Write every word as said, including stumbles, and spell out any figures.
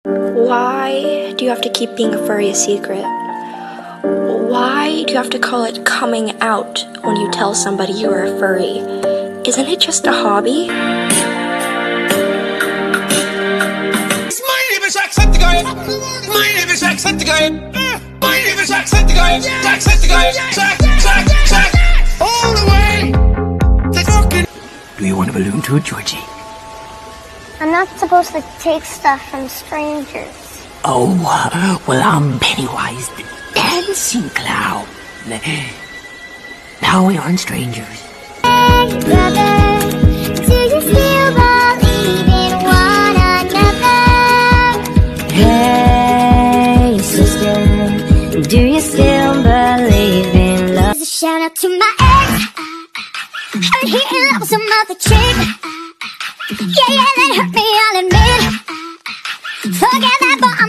Why do you have to keep being a furry a secret? Why do you have to call it coming out when you tell somebody you are a furry? Isn't it just a hobby? My name is Jacksepticeye. My name is Jacksepticeye. My name is Jacksepticeye. Jacksepticeye. Jack, Jack, Jack. All the way. Fucking. Do you want a balloon too, Georgie? I'm not supposed to take stuff from strangers. Oh, well, I'm Pennywise, the dancing clown. Now we aren't strangers. Hey, brother, do you still believe in one another? Hey, sister, do you still believe in love? There's a shout out to my ex. I'm here in love with some other chick. Yeah, yeah, that hurt me, I'll admit. Forget that, but I'm